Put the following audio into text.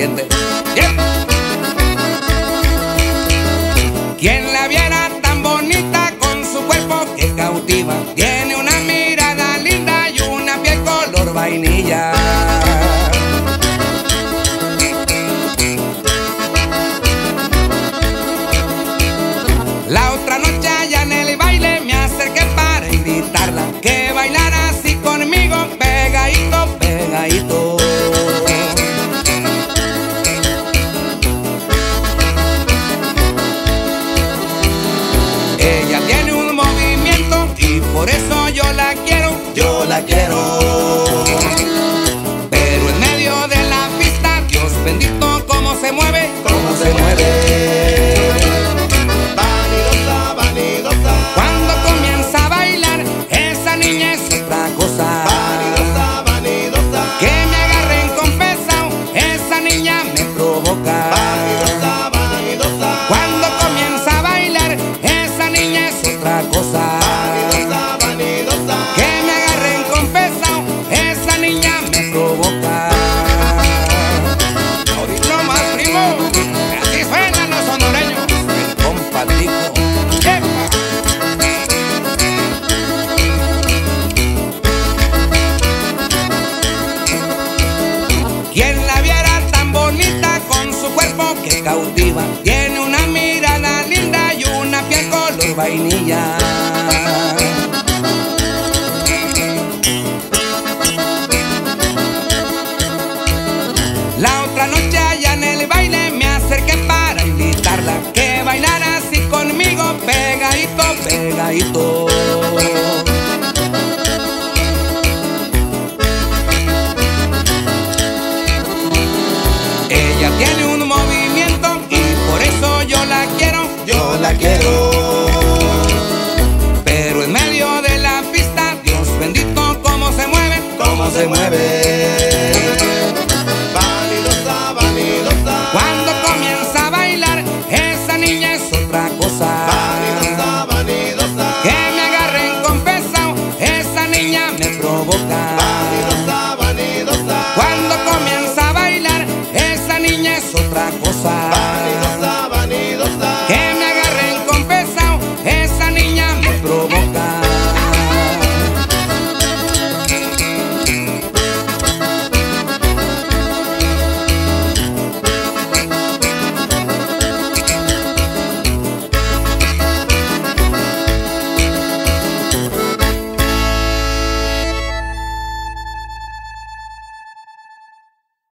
entiende. Bien. Quien la viera tan bonita con su cuerpo que cautiva, tiene una mirada linda y una piel color vainilla. La otra noche allá en el baile me acerqué para invitarla que bailara así conmigo, pegadito, pegadito. Ella tiene un movimiento y por eso yo la quiero, yo la quiero. Pero en medio de la pista, Dios bendito, cómo se mueve, cómo se mueve. Cuando comienza a bailar, esa niña es otra cosa. Vanidosa, vanidosa. Que me agarren confesado, esa niña me provoca. Vanidosa, vanidosa. Cuando comienza a bailar, esa niña es otra cosa. Vanidosa, vanidosa. Que me agarren confesado, esa niña me provoca. Oídlo más, primo, que así suenan los hondureños. El compa Tico. Quien la viera tan bonita con su cuerpo que cautiva, tiene una mirada linda y una piel color vainilla. La otra noche allá en el baile me acerqué para invitarla que bailara así conmigo, pegadito, pegadito. Ella tiene un movimiento y por eso yo la quiero, Yo la quiero.